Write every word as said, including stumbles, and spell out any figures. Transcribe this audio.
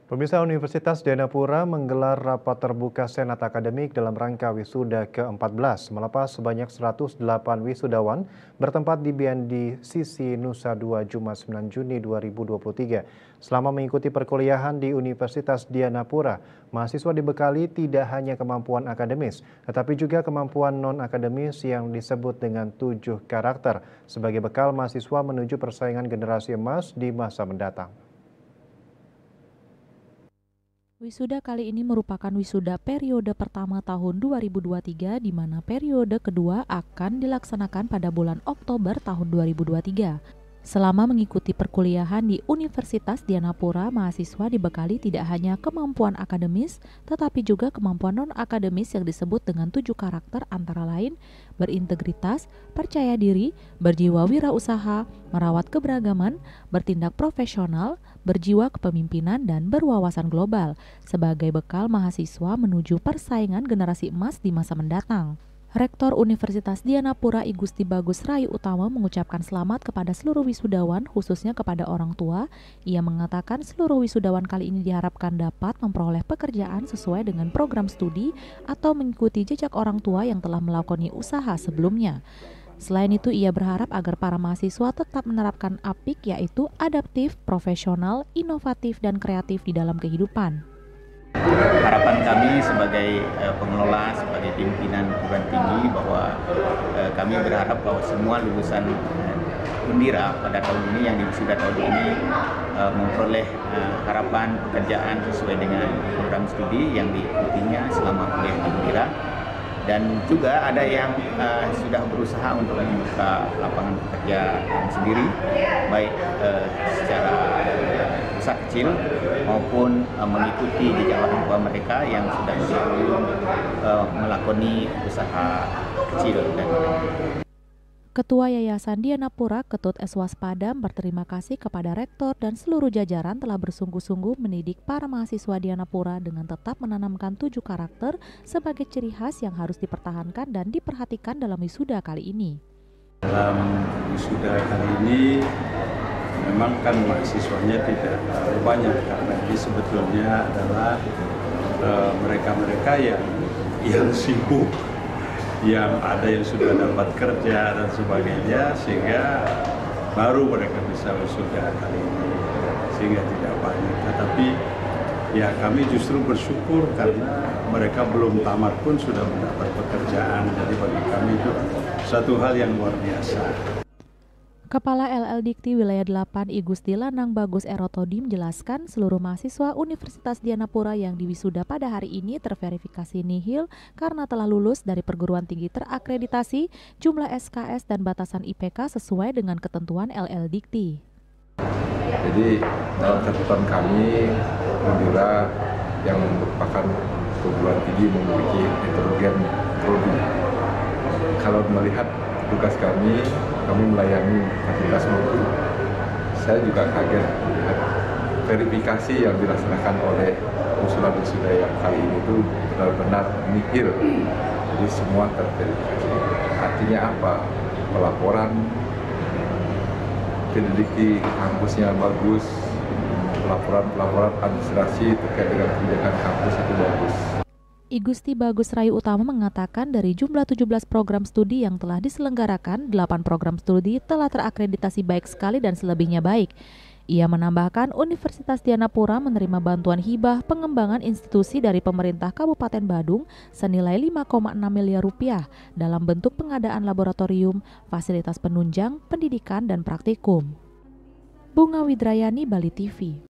Pemirsa Universitas Dianapura menggelar rapat terbuka Senat Akademik dalam rangka wisuda ke empat belas, melepas sebanyak seratus delapan wisudawan bertempat di B N D Sisi Nusa Dua Jumat sembilan Juni dua ribu dua puluh tiga. Selama mengikuti perkuliahan di Universitas Dianapura, mahasiswa dibekali tidak hanya kemampuan akademis, tetapi juga kemampuan non-akademis yang disebut dengan tujuh karakter sebagai bekal mahasiswa menuju persaingan generasi emas di masa mendatang. Wisuda kali ini merupakan wisuda periode pertama tahun dua ribu dua puluh tiga, di mana periode kedua akan dilaksanakan pada bulan Oktober tahun dua ribu dua puluh tiga. Selama mengikuti perkuliahan di Universitas Dianapura, mahasiswa dibekali tidak hanya kemampuan akademis, tetapi juga kemampuan non-akademis yang disebut dengan tujuh karakter, antara lain berintegritas, percaya diri, berjiwa wirausaha, merawat keberagaman, bertindak profesional, berjiwa kepemimpinan, dan berwawasan global sebagai bekal mahasiswa menuju persaingan generasi emas di masa mendatang. Rektor Universitas Dianapura I Gusti Bagus Rayu Utama mengucapkan selamat kepada seluruh wisudawan, khususnya kepada orang tua. Ia mengatakan seluruh wisudawan kali ini diharapkan dapat memperoleh pekerjaan sesuai dengan program studi atau mengikuti jejak orang tua yang telah melakoni usaha sebelumnya. Selain itu, ia berharap agar para mahasiswa tetap menerapkan apik, yaitu adaptif, profesional, inovatif, dan kreatif di dalam kehidupan. Harapan kami sebagai uh, pengelola, sebagai pimpinan perguruan tinggi, bahwa uh, kami berharap bahwa semua lulusan uh, Undira pada tahun ini yang wisuda tahun ini uh, memperoleh uh, harapan pekerjaan sesuai dengan program studi yang diikutinya selama kuliah di Undira. Dan juga ada yang uh, sudah berusaha untuk membuka lapangan pekerjaan sendiri, baik uh, secara uh, usaha kecil maupun uh, mengikuti jejak orang tua mereka yang sudah uh, melakoni usaha kecil. Dan Ketua Yayasan Dianapura, Ketut S. Waspadam, berterima kasih kepada rektor dan seluruh jajaran telah bersungguh-sungguh mendidik para mahasiswa Dianapura dengan tetap menanamkan tujuh karakter sebagai ciri khas yang harus dipertahankan dan diperhatikan dalam wisuda kali ini. Dalam wisuda kali ini memang kan mahasiswanya tidak terlalu banyak, karena ini sebetulnya adalah mereka-mereka uh, yang yang sibuk, yang ada yang sudah dapat kerja dan sebagainya, sehingga baru mereka bisa wisuda kali ini, sehingga tidak banyak. Tetapi ya kami justru bersyukur karena mereka belum tamat pun sudah mendapat pekerjaan, jadi bagi kami itu satu hal yang luar biasa. Kepala L L Dikti Wilayah delapan I Gusti Lanang Bagus Erotodi menjelaskan seluruh mahasiswa Universitas Dianapura yang diwisuda pada hari ini terverifikasi nihil karena telah lulus dari perguruan tinggi terakreditasi, jumlah S K S dan batasan I P K sesuai dengan ketentuan L L Dikti. Jadi dalam catatan kami, Undira yang merupakan perguruan tinggi memiliki heterogen prodi. Kalau melihat tugas kami, kami melayani fakultas mutu. Saya juga kaget melihat verifikasi yang dilaksanakan oleh usulan wisuda yang kali ini itu benar-benar nihil. Jadi semua terverifikasi. Artinya apa? Pelaporan pendidik kampusnya bagus, pelaporan-pelaporan administrasi terkait dengan kebijakan kampus itu bagus. I Gusti Bagus Rayu Utama mengatakan dari jumlah tujuh belas program studi yang telah diselenggarakan, delapan program studi telah terakreditasi baik sekali dan selebihnya baik. Ia menambahkan Universitas Dianapura menerima bantuan hibah pengembangan institusi dari pemerintah Kabupaten Badung senilai lima koma enam miliar rupiah dalam bentuk pengadaan laboratorium, fasilitas penunjang, pendidikan, dan praktikum. Bunga Widrayani, Bali T V.